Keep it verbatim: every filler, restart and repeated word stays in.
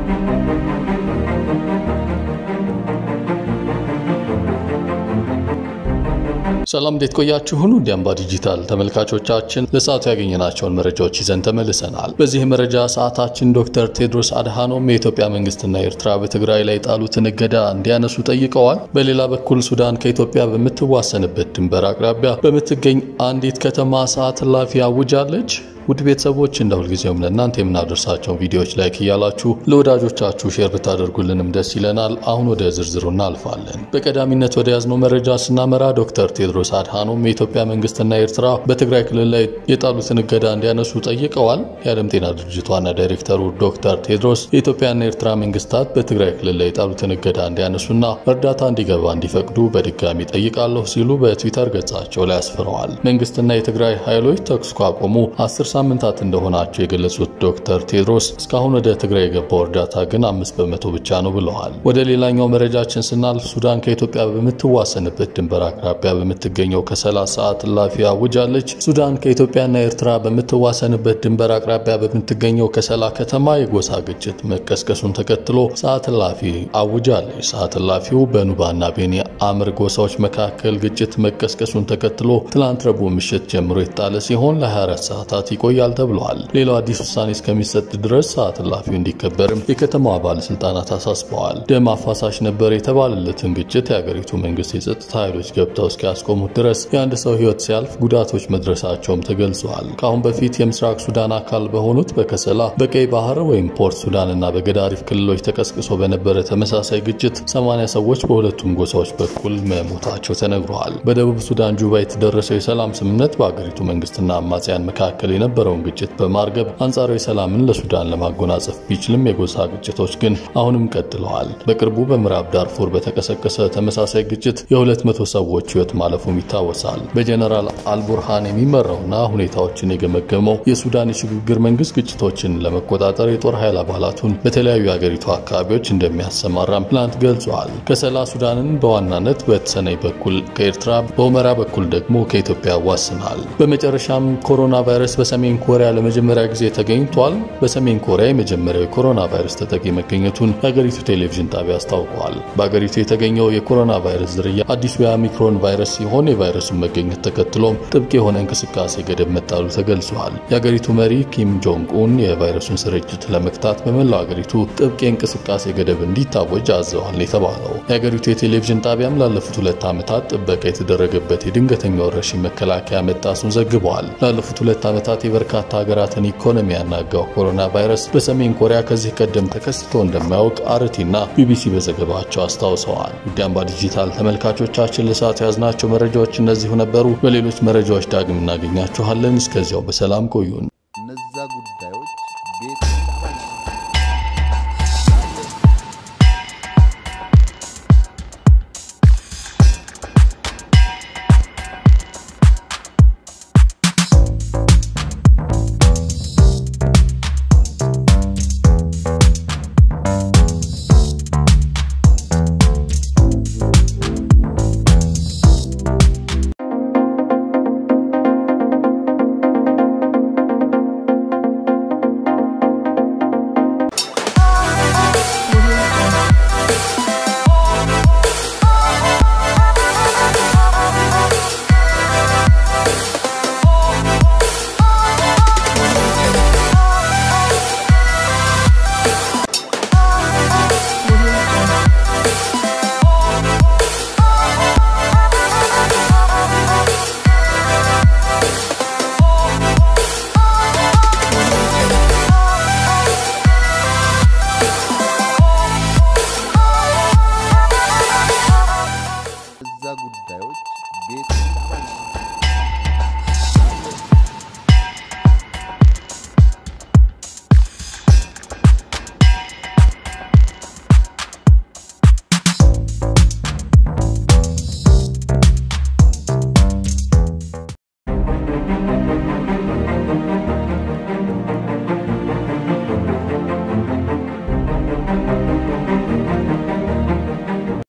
ሰላም እንዴት ቆያችሁ? ሁሉ ዲያምባ ዲጂታል ተመልካቾቻችን ለሰዓቱ ያገኘናቸውን መረጃዎች ይዘን ተመልሰናል። በዚህ መረጃ ሰዓታችን ዶክተር ቴድሮስ አድሃኖም የኢትዮጵያ መንግስትና ኤርትራ በትግራይ ላይ ጣሉትን እገዳ እንዲያነሱ ጠይቀዋል። በሌላ በኩል ሱዳን ከኢትዮጵያ በምትዋሰንበት ድንበር አቅራቢያ በምትገኝ አንዲት ከተማ ሰዓት እላፊ አውጃለች። ውድ ቤተሰቦች እንደው ሁልጊዜም ለእናንተ የምናደርሳቸው ቪዲዮዎች ላይክ እያላችሁ ለወዳጆቻችሁ ሼር ብታደርጉልንም ደስ ይለናል። አሁን ወደ ዝርዝሩ እናልፋለን። በቀዳሚነት ወደ ያዝነው መረጃ ስናመራ ዶክተር ቴድሮስ አድሃኖም የኢትዮጵያ መንግስትና ኤርትራ በትግራይ ክልል ላይ የጣሉትን እገዳ እንዲያነሱ ጠይቀዋል። የዓለም ጤና ድርጅት ዋና ዳይሬክተሩ ዶክተር ቴድሮስ የኢትዮጵያና ኤርትራ መንግስታት በትግራይ ክልል ላይ የጣሉትን እገዳ እንዲያነሱና እርዳታ እንዲገባ እንዲፈቅዱ በድጋሚ ጠይቃለሁ ሲሉ በትዊተር ገጻቸው ላይ አስፍረዋል። መንግስትና የትግራይ ኃይሎች ተኩስ ካቆሙ አስር ሳምንታት እንደሆናቸው የገለጹት ዶክተር ቴድሮስ እስካሁን ወደ ትግራይ የገባው እርዳታ ግን አምስት በመቶ ብቻ ነው ብለዋል። ወደ ሌላኛው መረጃችን ስናልፍ ሱዳን ከኢትዮጵያ በምትዋሰንበት ድንበር አቅራቢያ በምትገኘው ከ30 ሰዓት እላፊ አውጃለች። ሱዳን ከኢትዮጵያና ኤርትራ በምትዋሰንበት ድንበር አቅራቢያ በምትገኘው ከሰላ ከተማ የጎሳ ግጭት መቀስቀሱን ተከትሎ ሰዓት እላፊ አውጃለች። ሰዓት እላፊው በኑባና ቤኒ አምር ጎሳዎች መካከል ግጭት መቀስቀሱን ተከትሎ ትላንት ረቡዕ ምሽት ጀምሮ የጣለ ሲሆን ለ24 ሰዓታት ቆያል ተብሏል። ሌላው አዲስ ውሳኔ እስከሚሰጥ ድረስ ሰዓት እላፊው እንዲከበርም የከተማዋ ባለስልጣናት አሳስበዋል። ደም አፋሳሽ ነበር የተባለለትን ግጭት የሀገሪቱ መንግስት የጸጥታ ኃይሎች ገብተው እስኪያስቆሙት ድረስ የአንድ ሰው ህይወት ሲያልፍ ጉዳቶች መድረሳቸውም ተገልጿል። ከአሁን በፊት የምስራቅ ሱዳን አካል በሆኑት በከሰላ በቀይ ባህር ወይም ፖርት ሱዳንና በገዳሪፍ ክልሎች ተቀስቅሶ በነበረ ተመሳሳይ ግጭት ሰማንያ ሰዎች በሁለቱም ጎሳዎች በኩል መሞታቸው ተነግሯል። በደቡብ ሱዳን ጁባ የተደረሰው የሰላም ስምምነት በሀገሪቱ መንግስትና አማጽያን መካከል የነበረውን ግጭት በማርገብ አንጻራዊ ሰላምን ለሱዳን ለማጎናጸፍ ቢችልም የጎሳ ግጭቶች ግን አሁንም ቀጥለዋል። በቅርቡ በምዕራብ ዳርፉር በተቀሰቀሰ ተመሳሳይ ግጭት የ200 ሰዎች ህይወት ማለፉም ይታወሳል። በጀነራል አልቡርሃን የሚመራውና ሁኔታዎችን የገመገመው የሱዳን የሽግግር መንግስት ግጭቶችን ለመቆጣጠር የጦር ኃይል አባላቱን በተለያዩ የሀገሪቱ አካባቢዎች እንደሚያሰማራም ትላንት ገልጿል። ከሰላ ሱዳንን በዋናነት በተሰነይ በኩል ከኤርትራ በሁመራ በኩል ደግሞ ከኢትዮጵያ ያዋስናል። በመጨረሻም ኮሮና ቫይረስ በሰሜን ኮሪያ ለመጀመሪያ ጊዜ ተገኝቷል። በሰሜን ኮሪያ የመጀመሪያው የኮሮና ቫይረስ ተጠቂ መገኘቱን የሀገሪቱ ቴሌቪዥን ጣቢያ አስታውቋል። በሀገሪቱ የተገኘው የኮሮና ቫይረስ ዝርያ አዲሱ የኦሚክሮን ቫይረስ ሲሆን የቫይረሱን መገኘት ተከትሎም ጥብቅ የሆነ እንቅስቃሴ ገደብ መጣሉ ተገልጿል። የሀገሪቱ መሪ ኪም ጆንግ ኡን የቫይረሱን ስርጭት ለመክታት በመላው ሀገሪቱ ጥብቅ የእንቅስቃሴ ገደብ እንዲታወጅ አዘዋል የተባለው የሀገሪቱ የቴሌቪዥን ጣቢያም ላለፉት ሁለት ዓመታት ጥበቃ የተደረገበት የድንገተኛ ወረርሽኝ መከላከያ መጣሱን ዘግቧል። ላለፉት ሁለት ዓመታት የበርካታ ሀገራትን ኢኮኖሚ ያናጋው ኮሮና ቫይረስ በሰሜን ኮሪያ ከዚህ ቀደም ተከስቶ እንደማያውቅ አርቲና ቢቢሲ በዘገባቸው አስታውሰዋል። ዲያምባ ዲጂታል ተመልካቾቻችን ለሰዓቱ ያዝናቸው መረጃዎች እነዚሁ ነበሩ። በሌሎች መረጃዎች ዳግም እናገኛችኋለን። እስከዚያው በሰላም ቆዩን።